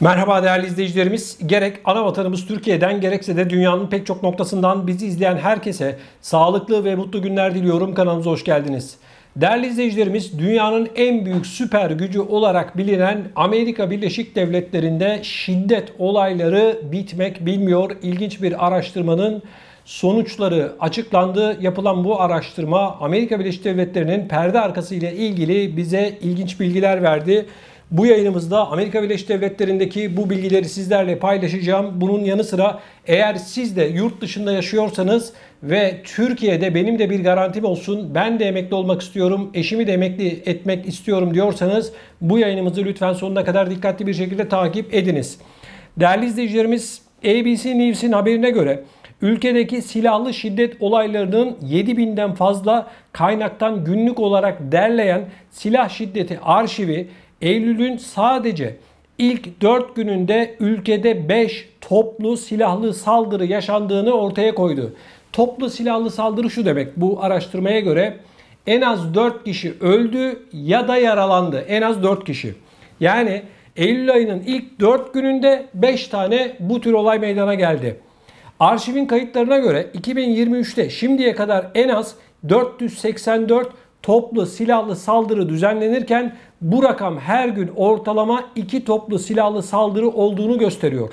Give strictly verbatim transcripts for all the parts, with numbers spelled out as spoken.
Merhaba değerli izleyicilerimiz. Gerek ana vatanımız Türkiye'den gerekse de dünyanın pek çok noktasından bizi izleyen herkese sağlıklı ve mutlu günler diliyorum. Kanalımıza hoş geldiniz. Değerli izleyicilerimiz, dünyanın en büyük süper gücü olarak bilinen Amerika Birleşik Devletleri'nde şiddet olayları bitmek bilmiyor. İlginç bir araştırmanın sonuçları açıklandı. Yapılan bu araştırma Amerika Birleşik Devletleri'nin perde arkası ile ilgili bize ilginç bilgiler verdi. Bu yayınımızda Amerika Birleşik Devletleri'ndeki bu bilgileri sizlerle paylaşacağım. Bunun yanı sıra eğer siz de yurt dışında yaşıyorsanız ve Türkiye'de benim de bir garantim olsun, ben de emekli olmak istiyorum, eşimi de emekli etmek istiyorum diyorsanız bu yayınımızı lütfen sonuna kadar dikkatli bir şekilde takip ediniz. Değerli izleyicilerimiz, A B C News'in haberine göre ülkedeki silahlı şiddet olaylarının yedi binden fazla kaynaktan günlük olarak derleyen silah şiddeti arşivi Eylül'ün sadece ilk dört gününde ülkede beş toplu silahlı saldırı yaşandığını ortaya koydu. Toplu silahlı saldırı şu demek: bu araştırmaya göre en az dört kişi öldü ya da yaralandı. En az dört kişi. Yani Eylül ayının ilk dört gününde beş tane bu tür olay meydana geldi. Arşivin kayıtlarına göre iki bin yirmi üçte şimdiye kadar en az dört yüz seksen dört toplu silahlı saldırı düzenlenirken bu rakam her gün ortalama iki toplu silahlı saldırı olduğunu gösteriyor.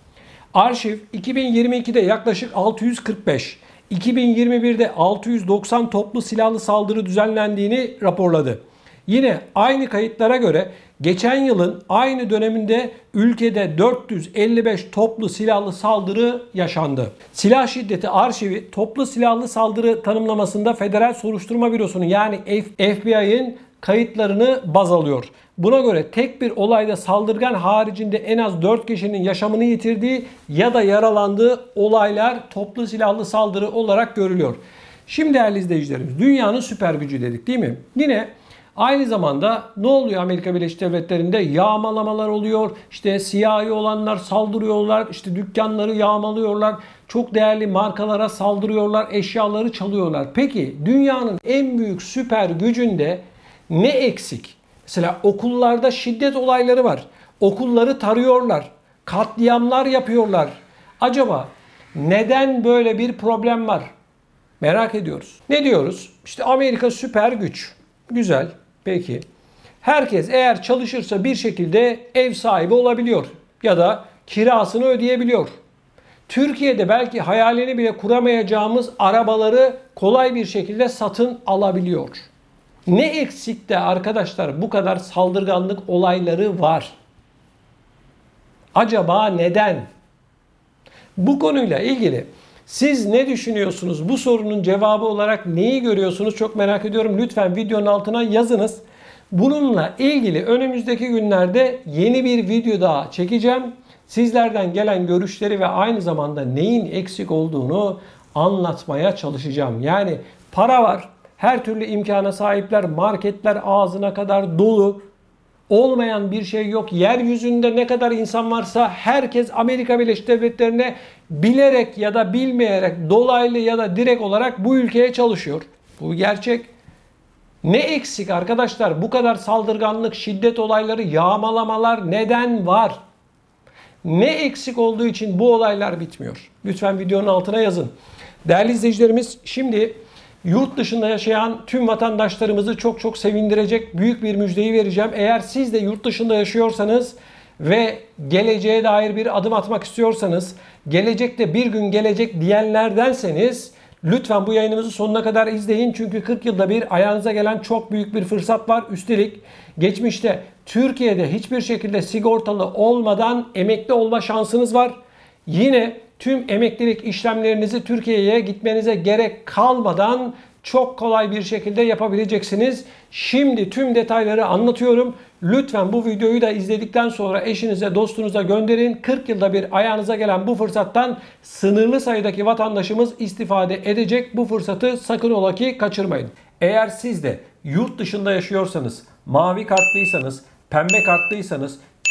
Arşiv iki bin yirmi ikide yaklaşık altı yüz kırk beş, iki bin yirmi birde altı yüz doksan toplu silahlı saldırı düzenlendiğini raporladı. Yine aynı kayıtlara göre geçen yılın aynı döneminde ülkede dört yüz elli beş toplu silahlı saldırı yaşandı. Silah şiddeti arşivi toplu silahlı saldırı tanımlamasında Federal Soruşturma Bürosu'nun yani F B I'nin kayıtlarını baz alıyor. Buna göre tek bir olayda saldırgan haricinde en az dört kişinin yaşamını yitirdiği ya da yaralandığı olaylar toplu silahlı saldırı olarak görülüyor. Şimdi değerli izleyicilerimiz, dünyanın süper gücü dedik değil mi? Yine aynı zamanda ne oluyor Amerika Birleşik Devletleri'nde? Yağmalamalar oluyor. İşte siyahi olanlar saldırıyorlar. İşte dükkanları yağmalıyorlar. Çok değerli markalara saldırıyorlar. Eşyaları çalıyorlar. Peki dünyanın en büyük süper gücünde ne eksik? Mesela okullarda şiddet olayları var. Okulları tarıyorlar. Katliamlar yapıyorlar. Acaba neden böyle bir problem var? Merak ediyoruz. Ne diyoruz? İşte Amerika süper güç. Güzel. Peki. Herkes eğer çalışırsa bir şekilde ev sahibi olabiliyor. Ya da kirasını ödeyebiliyor. Türkiye'de belki hayalini bile kuramayacağımız arabaları kolay bir şekilde satın alabiliyor. Ne eksik de arkadaşlar bu kadar saldırganlık olayları var? Acaba neden? Bu konuyla ilgili siz ne düşünüyorsunuz? Bu sorunun cevabı olarak neyi görüyorsunuz? Çok merak ediyorum. Lütfen videonun altına yazınız. Bununla ilgili önümüzdeki günlerde yeni bir video daha çekeceğim. Sizlerden gelen görüşleri ve aynı zamanda neyin eksik olduğunu anlatmaya çalışacağım. Yani para var. Her türlü imkana sahipler. Marketler ağzına kadar dolu. Olmayan bir şey yok. Yeryüzünde ne kadar insan varsa herkes Amerika Birleşik Devletleri'ne bilerek ya da bilmeyerek, dolaylı ya da direkt olarak bu ülkeye çalışıyor. Bu gerçek. Ne eksik arkadaşlar? Bu kadar saldırganlık, şiddet olayları, yağmalamalar neden var? Ne eksik olduğu için bu olaylar bitmiyor? Lütfen videonun altına yazın. Değerli izleyicilerimiz, şimdi yurt dışında yaşayan tüm vatandaşlarımızı çok çok sevindirecek büyük bir müjdeyi vereceğim. Eğer siz de yurt dışında yaşıyorsanız ve geleceğe dair bir adım atmak istiyorsanız, gelecekte bir gün gelecek diyenlerdenseniz lütfen bu yayınımızı sonuna kadar izleyin. Çünkü kırk yılda bir ayağınıza gelen çok büyük bir fırsat var. Üstelik geçmişte Türkiye'de hiçbir şekilde sigortalı olmadan emekli olma şansınız var. Yine tüm emeklilik işlemlerinizi Türkiye'ye gitmenize gerek kalmadan çok kolay bir şekilde yapabileceksiniz. Şimdi tüm detayları anlatıyorum. Lütfen bu videoyu da izledikten sonra eşinize, dostunuza gönderin. kırk yılda bir ayağınıza gelen bu fırsattan sınırlı sayıdaki vatandaşımız istifade edecek. Bu fırsatı sakın ola ki kaçırmayın. Eğer siz de yurt dışında yaşıyorsanız, mavi kartlıysanız, pembe kartlıysanız,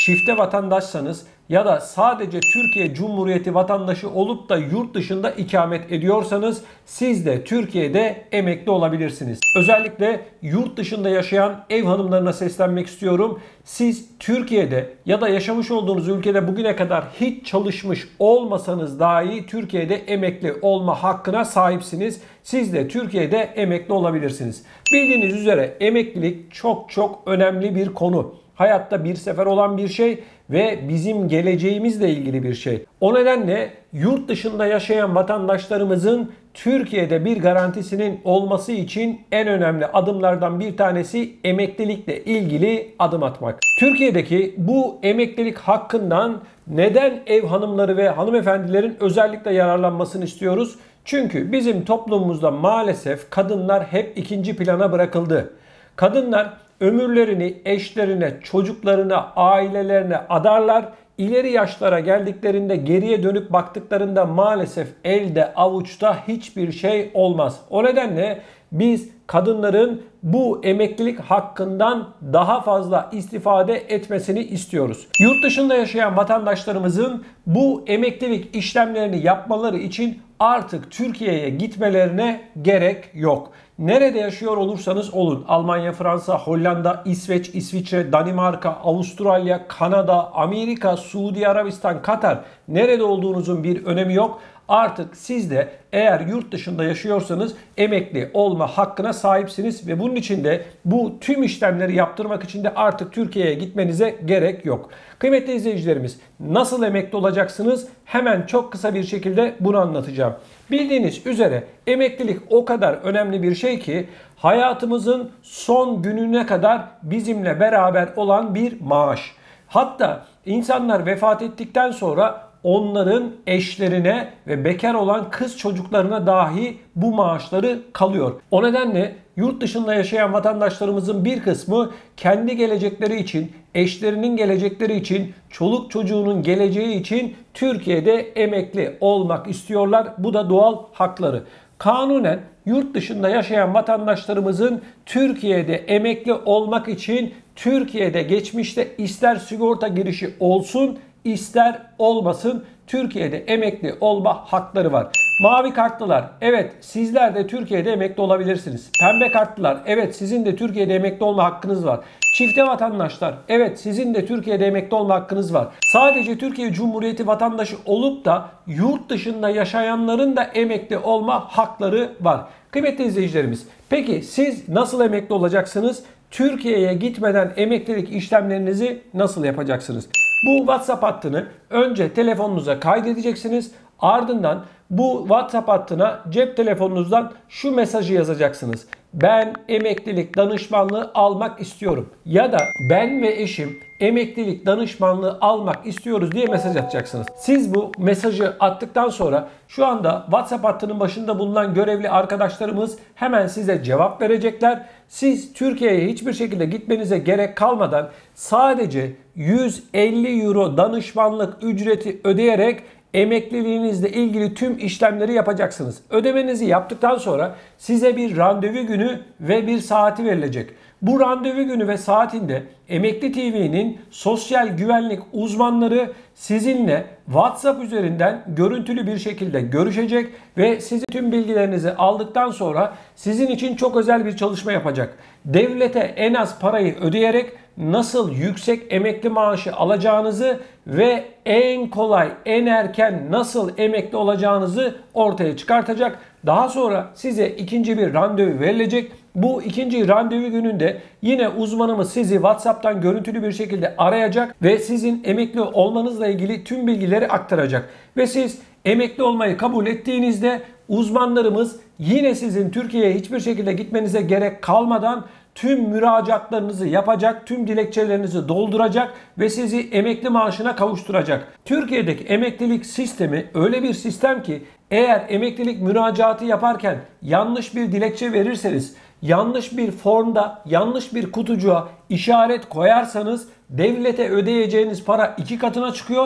çifte vatandaşsanız ya da sadece Türkiye Cumhuriyeti vatandaşı olup da yurt dışında ikamet ediyorsanız siz de Türkiye'de emekli olabilirsiniz. Özellikle yurt dışında yaşayan ev hanımlarına seslenmek istiyorum. Siz Türkiye'de ya da yaşamış olduğunuz ülkede bugüne kadar hiç çalışmış olmasanız dahi Türkiye'de emekli olma hakkına sahipsiniz. Siz de Türkiye'de emekli olabilirsiniz. Bildiğiniz üzere emeklilik çok çok önemli bir konu. Hayatta bir sefer olan bir şey ve bizim geleceğimizle ilgili bir şey. O nedenle yurt dışında yaşayan vatandaşlarımızın Türkiye'de bir garantisinin olması için en önemli adımlardan bir tanesi emeklilikle ilgili adım atmak. Türkiye'deki bu emeklilik hakkından neden ev hanımları ve hanımefendilerin özellikle yararlanmasını istiyoruz? Çünkü bizim toplumumuzda maalesef kadınlar hep ikinci plana bırakıldı. Kadınlar ömürlerini eşlerine, çocuklarına, ailelerine adarlar. İleri yaşlara geldiklerinde geriye dönüp baktıklarında maalesef elde avuçta hiçbir şey olmaz. O nedenle biz kadınların bu emeklilik hakkından daha fazla istifade etmesini istiyoruz. Yurt dışında yaşayan vatandaşlarımızın bu emeklilik işlemlerini yapmaları için artık Türkiye'ye gitmelerine gerek yok. Nerede yaşıyor olursanız olun, Almanya, Fransa, Hollanda, İsveç, İsviçre, Danimarka, Avustralya, Kanada, Amerika, Suudi Arabistan, Katar, nerede olduğunuzun bir önemi yok. Artık siz de eğer yurt dışında yaşıyorsanız emekli olma hakkına sahipsiniz ve bunun için de bu tüm işlemleri yaptırmak için de artık Türkiye'ye gitmenize gerek yok. Kıymetli izleyicilerimiz, nasıl emekli olacaksınız? Hemen çok kısa bir şekilde bunu anlatacağım. Bildiğiniz üzere emeklilik o kadar önemli bir şey ki hayatımızın son gününe kadar bizimle beraber olan bir maaş. Hatta insanlar vefat ettikten sonra onların eşlerine ve bekar olan kız çocuklarına dahi bu maaşları kalıyor. O nedenle yurt dışında yaşayan vatandaşlarımızın bir kısmı kendi gelecekleri için, eşlerinin gelecekleri için, çoluk çocuğunun geleceği için Türkiye'de emekli olmak istiyorlar. Bu da doğal hakları. Kanunen yurt dışında yaşayan vatandaşlarımızın Türkiye'de emekli olmak için Türkiye'de geçmişte ister sigorta girişi olsun, İster olmasın Türkiye'de emekli olma hakları var. Mavi kartlılar, evet sizler de Türkiye'de emekli olabilirsiniz. Pembe kartlılar, evet sizin de Türkiye'de emekli olma hakkınız var. Çifte vatandaşlar, evet sizin de Türkiye'de emekli olma hakkınız var. Sadece Türkiye Cumhuriyeti vatandaşı olup da yurt dışında yaşayanların da emekli olma hakları var. Kıymetli izleyicilerimiz, peki siz nasıl emekli olacaksınız? Türkiye'ye gitmeden emeklilik işlemlerinizi nasıl yapacaksınız? Bu WhatsApp hattını önce telefonunuza kaydedeceksiniz. Ardından bu WhatsApp hattına cep telefonunuzdan şu mesajı yazacaksınız. Ben emeklilik danışmanlığı almak istiyorum. Ya da ben ve eşim emeklilik danışmanlığı almak istiyoruz diye mesaj atacaksınız. Siz bu mesajı attıktan sonra şu anda WhatsApp hattının başında bulunan görevli arkadaşlarımız hemen size cevap verecekler. Siz Türkiye'ye hiçbir şekilde gitmenize gerek kalmadan sadece yüz elli euro danışmanlık ücreti ödeyerek emekliliğinizle ilgili tüm işlemleri yapacaksınız. Ödemenizi yaptıktan sonra size bir randevu günü ve bir saati verilecek. Bu randevu günü ve saatinde Emekli T V'nin sosyal güvenlik uzmanları sizinle WhatsApp üzerinden görüntülü bir şekilde görüşecek ve sizin tüm bilgilerinizi aldıktan sonra sizin için çok özel bir çalışma yapacak. Devlete en az parayı ödeyerek nasıl yüksek emekli maaşı alacağınızı ve en kolay, en erken nasıl emekli olacağınızı ortaya çıkartacak. Daha sonra size ikinci bir randevu verilecek. Bu ikinci randevu gününde yine uzmanımız sizi WhatsApp'tan görüntülü bir şekilde arayacak ve sizin emekli olmanızla ilgili tüm bilgileri aktaracak. Ve siz emekli olmayı kabul ettiğinizde uzmanlarımız yine sizin Türkiye'ye hiçbir şekilde gitmenize gerek kalmadan tüm müracaatlarınızı yapacak, tüm dilekçelerinizi dolduracak ve sizi emekli maaşına kavuşturacak. Türkiye'deki emeklilik sistemi öyle bir sistem ki eğer emeklilik müracaatı yaparken yanlış bir dilekçe verirseniz, yanlış bir formda, yanlış bir kutucuğa işaret koyarsanız devlete ödeyeceğiniz para iki katına çıkıyor.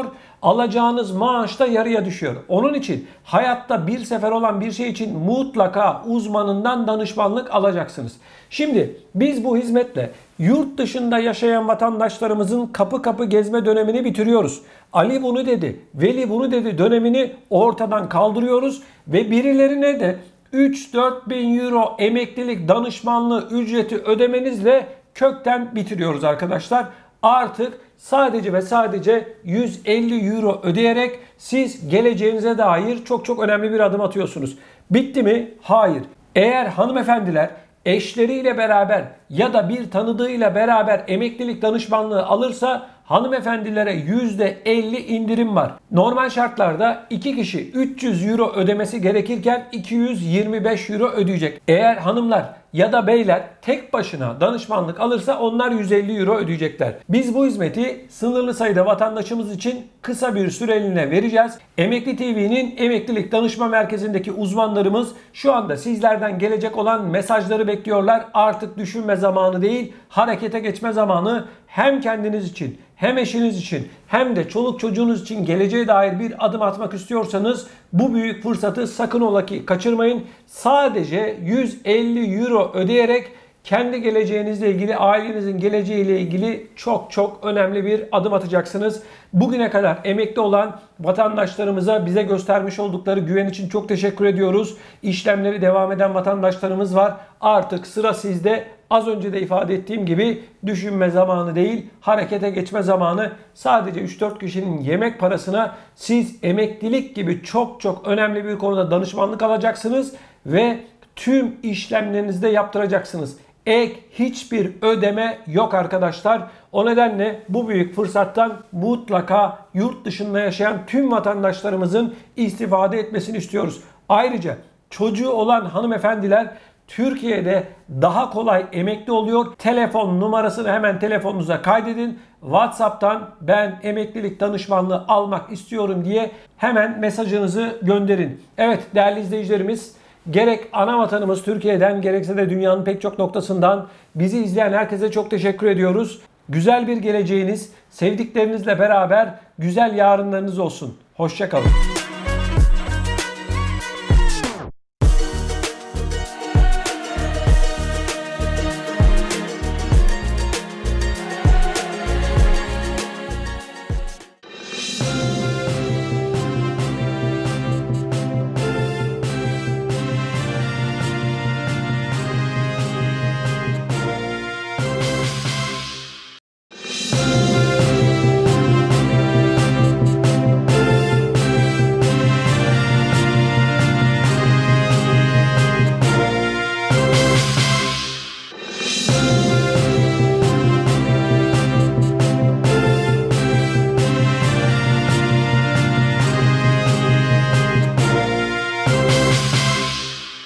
alacağınız maaşta yarıya düşüyor. Onun için hayatta bir sefer olan bir şey için mutlaka uzmanından danışmanlık alacaksınız. Şimdi biz bu hizmetle yurt dışında yaşayan vatandaşlarımızın kapı kapı gezme dönemini bitiriyoruz. Ali bunu dedi, Veli bunu dedi dönemini ortadan kaldırıyoruz ve birilerine de üç dört bin euro emeklilik danışmanlığı ücreti ödemenizle kökten bitiriyoruz arkadaşlar. Artık sadece ve sadece yüz elli euro ödeyerek siz geleceğinize dair çok çok önemli bir adım atıyorsunuz. Bitti mi? Hayır. Eğer hanımefendiler eşleriyle beraber ya da bir tanıdığıyla beraber emeklilik danışmanlığı alırsa hanımefendilere yüzde elli indirim var. Normal şartlarda iki kişi üç yüz euro ödemesi gerekirken iki yüz yirmi beş euro ödeyecek. Eğer hanımlar ya da beyler tek başına danışmanlık alırsa onlar yüz elli euro ödeyecekler. Biz bu hizmeti sınırlı sayıda vatandaşımız için kısa bir süreliğine vereceğiz. Emekli T V'nin emeklilik danışma merkezindeki uzmanlarımız şu anda sizlerden gelecek olan mesajları bekliyorlar. Artık düşünme zamanı değil, harekete geçme zamanı. Hem kendiniz için hem eşiniz için hem de çoluk çocuğunuz için geleceğe dair bir adım atmak istiyorsanız bu büyük fırsatı sakın ola ki kaçırmayın. Sadece yüz elli euro ödeyerek kendi geleceğinizle ilgili, ailenizin geleceğiyle ilgili çok çok önemli bir adım atacaksınız. Bugüne kadar emekli olan vatandaşlarımıza bize göstermiş oldukları güven için çok teşekkür ediyoruz. İşlemleri devam eden vatandaşlarımız var. Artık sıra sizde. Az önce de ifade ettiğim gibi düşünme zamanı değil, harekete geçme zamanı. Sadece üç dört kişinin yemek parasına siz emeklilik gibi çok çok önemli bir konuda danışmanlık alacaksınız ve tüm işlemlerinizi de yaptıracaksınız. Ek hiçbir ödeme yok arkadaşlar. O nedenle bu büyük fırsattan mutlaka yurt dışında yaşayan tüm vatandaşlarımızın istifade etmesini istiyoruz. Ayrıca çocuğu olan hanımefendiler Türkiye'de daha kolay emekli oluyor. Telefon numarasını hemen telefonunuza kaydedin. WhatsApp'tan ben emeklilik danışmanlığı almak istiyorum diye hemen mesajınızı gönderin. Evet değerli izleyicilerimiz, gerek ana vatanımız Türkiye'den gerekse de dünyanın pek çok noktasından bizi izleyen herkese çok teşekkür ediyoruz. Güzel bir geleceğiniz, sevdiklerinizle beraber güzel yarınlarınız olsun. Hoşça kalın.